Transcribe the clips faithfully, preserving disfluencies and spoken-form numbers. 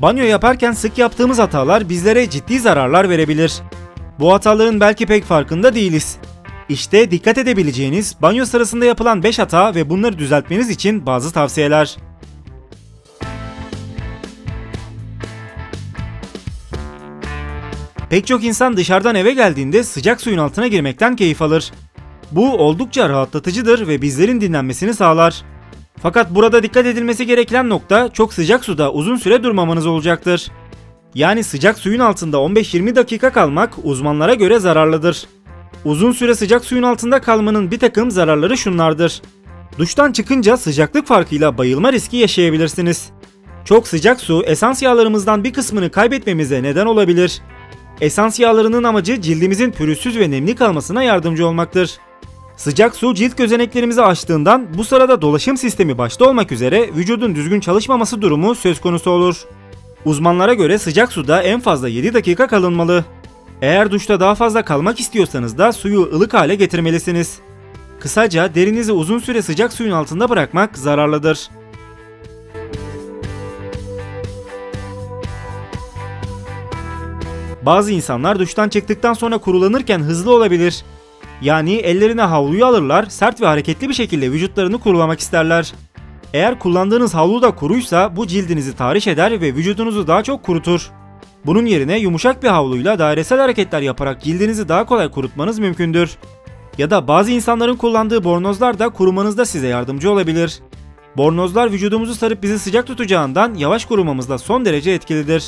Banyo yaparken sık yaptığımız hatalar bizlere ciddi zararlar verebilir. Bu hataların belki pek farkında değiliz. İşte dikkat edebileceğiniz banyo sırasında yapılan beş hata ve bunları düzeltmeniz için bazı tavsiyeler. Pek çok insan dışarıdan eve geldiğinde sıcak suyun altına girmekten keyif alır. Bu oldukça rahatlatıcıdır ve bizlerin dinlenmesini sağlar. Fakat burada dikkat edilmesi gereken nokta çok sıcak suda uzun süre durmamanız olacaktır. Yani sıcak suyun altında on beş yirmi dakika kalmak uzmanlara göre zararlıdır. Uzun süre sıcak suyun altında kalmanın bir takım zararları şunlardır. Duştan çıkınca sıcaklık farkıyla bayılma riski yaşayabilirsiniz. Çok sıcak su esans yağlarımızdan bir kısmını kaybetmemize neden olabilir. Esans yağlarının amacı cildimizin pürüzsüz ve nemli kalmasına yardımcı olmaktır. Sıcak su cilt gözeneklerimizi açtığından bu sırada dolaşım sistemi başta olmak üzere vücudun düzgün çalışmaması durumu söz konusu olur. Uzmanlara göre sıcak suda en fazla yedi dakika kalınmalı. Eğer duşta daha fazla kalmak istiyorsanız da suyu ılık hale getirmelisiniz. Kısaca derinizi uzun süre sıcak suyun altında bırakmak zararlıdır. Bazı insanlar duştan çıktıktan sonra kurulanırken hızlı olabilir. Yani ellerine havluyu alırlar, sert ve hareketli bir şekilde vücutlarını kurulamak isterler. Eğer kullandığınız havlu da kuruysa bu cildinizi tahriş eder ve vücudunuzu daha çok kurutur. Bunun yerine yumuşak bir havluyla dairesel hareketler yaparak cildinizi daha kolay kurutmanız mümkündür. Ya da bazı insanların kullandığı bornozlar da kurumanızda size yardımcı olabilir. Bornozlar vücudumuzu sarıp bizi sıcak tutacağından yavaş kurumamızda son derece etkilidir.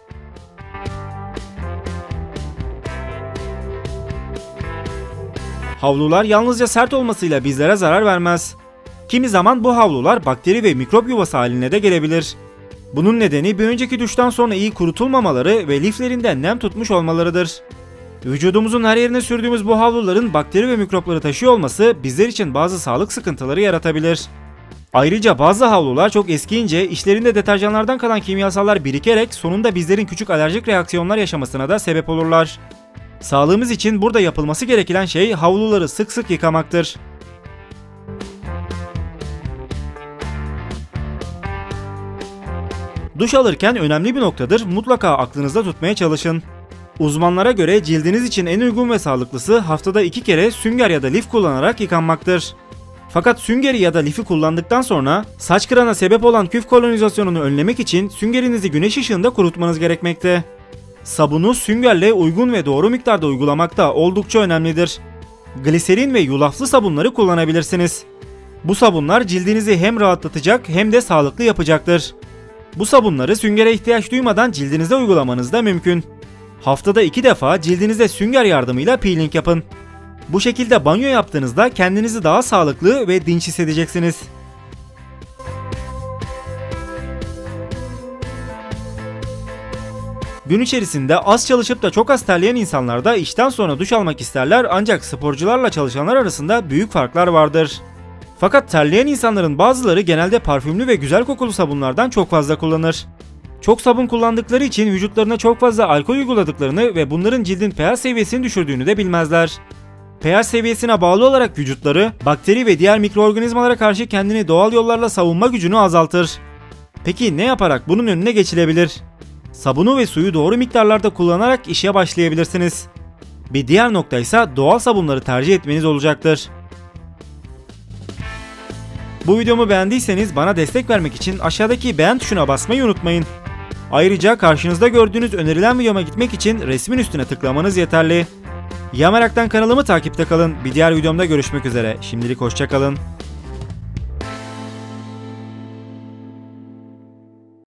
Havlular yalnızca sert olmasıyla bizlere zarar vermez. Kimi zaman bu havlular bakteri ve mikrop yuvası haline de gelebilir. Bunun nedeni bir önceki duştan sonra iyi kurutulmamaları ve liflerinden nem tutmuş olmalarıdır. Vücudumuzun her yerine sürdüğümüz bu havluların bakteri ve mikropları taşıyor olması bizler için bazı sağlık sıkıntıları yaratabilir. Ayrıca bazı havlular çok eskiyince içlerinde deterjanlardan kalan kimyasallar birikerek sonunda bizlerin küçük alerjik reaksiyonlar yaşamasına da sebep olurlar. Sağlığımız için burada yapılması gereken şey havluları sık sık yıkamaktır. Duş alırken önemli bir noktadır, mutlaka aklınızda tutmaya çalışın. Uzmanlara göre cildiniz için en uygun ve sağlıklısı haftada iki kere sünger ya da lif kullanarak yıkanmaktır. Fakat süngeri ya da lifi kullandıktan sonra saç kırana sebep olan küf kolonizasyonunu önlemek için süngerinizi güneş ışığında kurutmanız gerekmekte. Sabunu süngerle uygun ve doğru miktarda uygulamak da oldukça önemlidir. Gliserin ve yulaflı sabunları kullanabilirsiniz. Bu sabunlar cildinizi hem rahatlatacak hem de sağlıklı yapacaktır. Bu sabunları süngere ihtiyaç duymadan cildinize uygulamanız da mümkün. Haftada iki defa cildinize sünger yardımıyla peeling yapın. Bu şekilde banyo yaptığınızda kendinizi daha sağlıklı ve dinç hissedeceksiniz. Gün içerisinde az çalışıp da çok az terleyen insanlar da işten sonra duş almak isterler, ancak sporcularla çalışanlar arasında büyük farklar vardır. Fakat terleyen insanların bazıları genelde parfümlü ve güzel kokulu sabunlardan çok fazla kullanır. Çok sabun kullandıkları için vücutlarına çok fazla alkol uyguladıklarını ve bunların cildin pH seviyesini düşürdüğünü de bilmezler. pH seviyesine bağlı olarak vücutları, bakteri ve diğer mikroorganizmalara karşı kendini doğal yollarla savunma gücünü azaltır. Peki ne yaparak bunun önüne geçilebilir? Sabunu ve suyu doğru miktarlarda kullanarak işe başlayabilirsiniz. Bir diğer nokta ise doğal sabunları tercih etmeniz olacaktır. Bu videomu beğendiyseniz bana destek vermek için aşağıdaki beğen tuşuna basmayı unutmayın. Ayrıca karşınızda gördüğünüz önerilen videoma gitmek için resmin üstüne tıklamanız yeterli. Ya Merak'tan kanalımı takipte kalın. Bir diğer videomda görüşmek üzere. Şimdilik hoşça kalın.